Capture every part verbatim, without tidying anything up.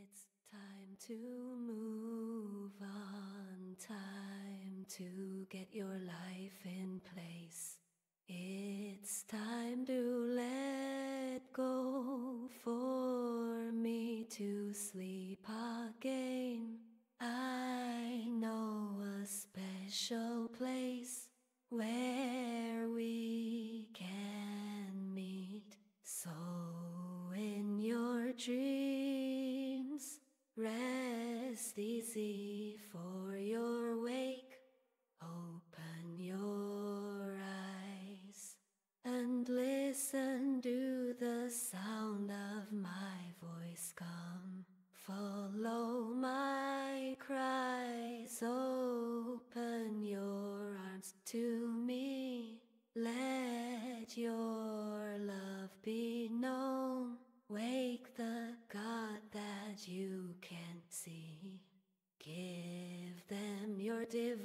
It's time to move on, time to get your life in place. It's time to let go for me to sleep again. I know a special place where we can meet. So in your dreams, rest easy for your wake. Open your eyes and listen to the sound of my voice come. Follow my cries, open your arms to me. Let your love be known. Wake the God that you can't see. Give them your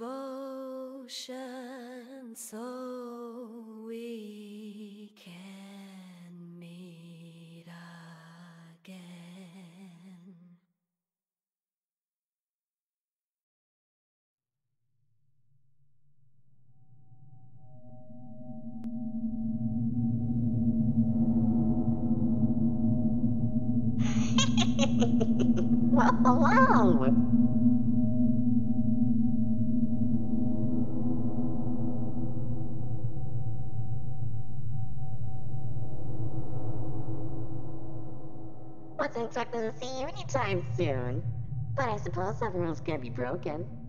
devotion so we can meet again. Well, hello! Wasn't expecting to see you anytime soon. But I suppose everyone's gonna be broken.